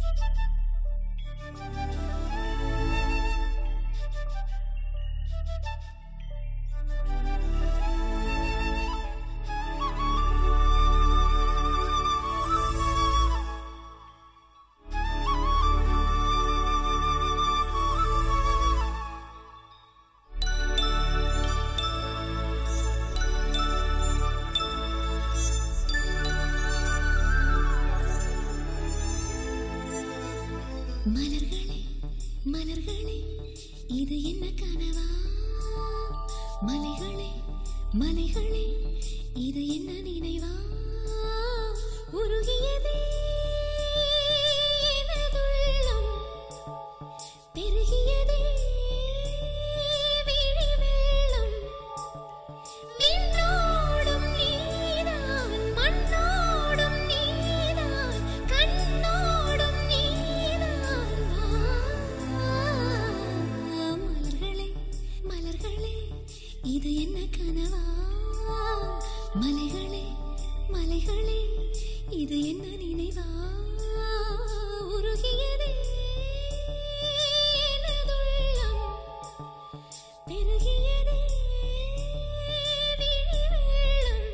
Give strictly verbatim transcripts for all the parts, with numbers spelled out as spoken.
மலர்களே மலர்களே இது என்ன கனவா? மலைகளே மலைகளே இது என்ன நினைவா? உருகியதே எனதுள்ளம், பெருகியதே விழி வெள்ளம். விண்ணோடும் நீதான், மண்ணோடும் நீதான், கண்ணோடும் நீதான். மலர்களே மலர்களே இது என்ன கனவா? மலைகளே மலைகளே இது என்ன நினைவா? உருகியதே எனதுள்ளம், பெருகியதே விழி வெள்ளம்.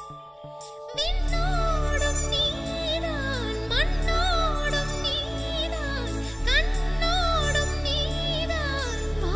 விண்ணோடும் நீதான், மண்ணோடும் நீதான், கண்ணோடும் நீதான். வா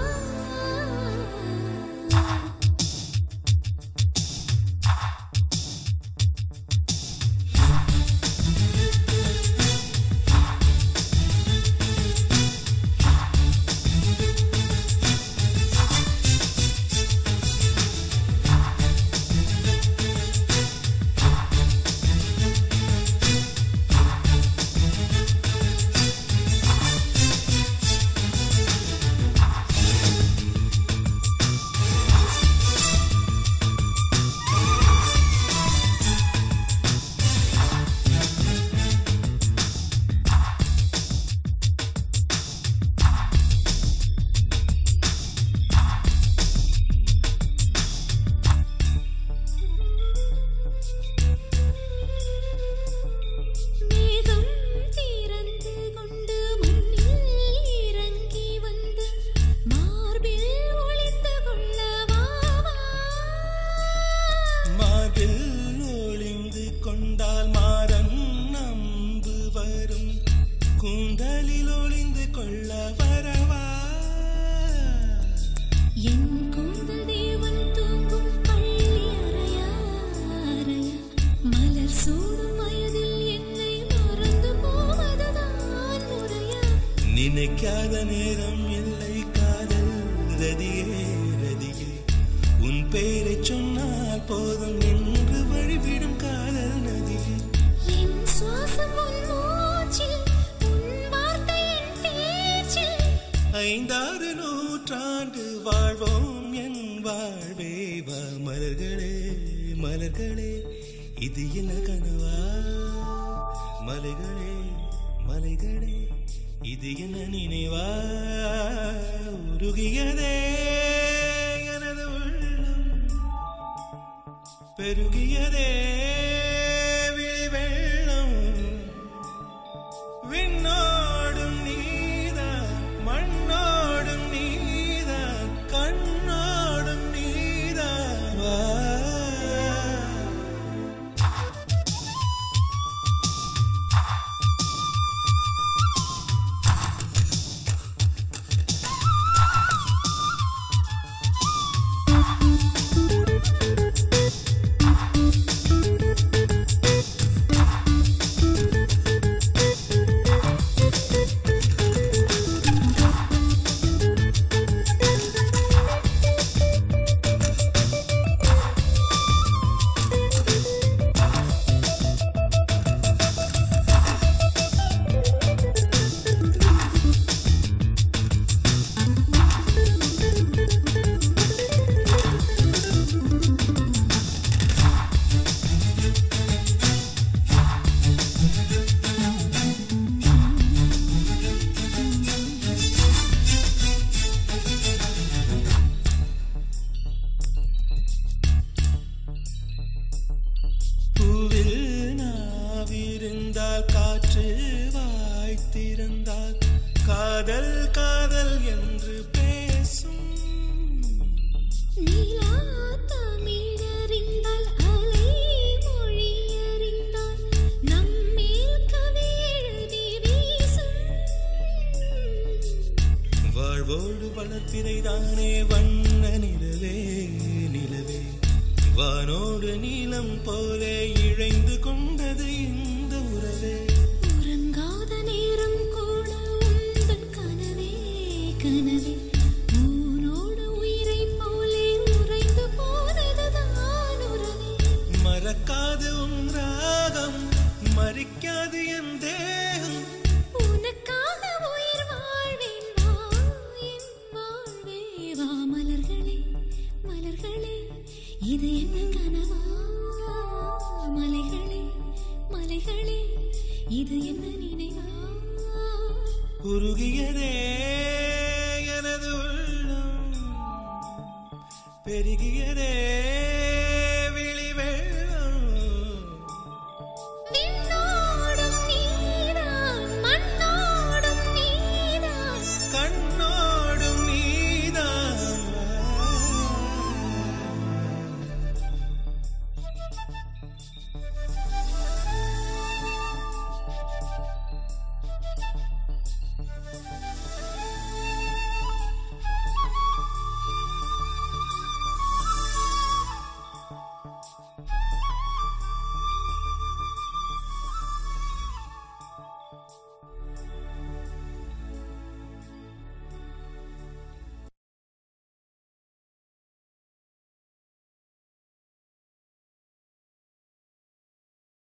நினைக்காத நேரம் இல்லை காதல் ரதியே ரதியே, உன் பேரை சொன்னால் போதும் என்று வழிவிடும் காதல் நதியே. என் சுவாசம் உன் மூச்சில், உன் வார்த்தை என் பேச்சில். ஐந்தாறு நூற்றாண்டு வாழ்வோம் என் வாழ்வே. வா மலர்களே மலர்களே இது என்ன கனவா? மலைகளே மலைகளே இது என்ன நினைவா? உருகியதே எனது உள்ளம், பெருகியதே விழி வெள்ளம். விண்ணோடும் நீதான், மண்ணோடும் நீதான், கண்ணோடும் நீதான். வா காற்று வாய் திறந்தால் காதல் காதல் என்று பேசும். நீலா தமிழறிந்தால் அலை மொழி அறிந்தால் நம்மேல் கவி எழுதி வீசும். வாழ்வோடு வளர்த்திரைதானே வண்ண நிலவே நிலவே, வானோடு நீலம் போலே இழைந்து கொண்டது இந்த உறவே. உறங்காத நேரம் கூட உந்தன் கனவே கனவே, ஊனோடு உயிரை போலே உறைந்து போனதுதான் உறவே. மறக்காது உன் ராகம், மறிக்காது என் தேகம், உனக்காக உயிர் வாழ்வேன் வா என் வாழ்வே வா. மலர்களே மலர்களே, இது என்ன கனவா? மலைகளே மலைகளே, இது என்ன நினைவா? உருகியதே எனது உள்ளம், பெருகியதே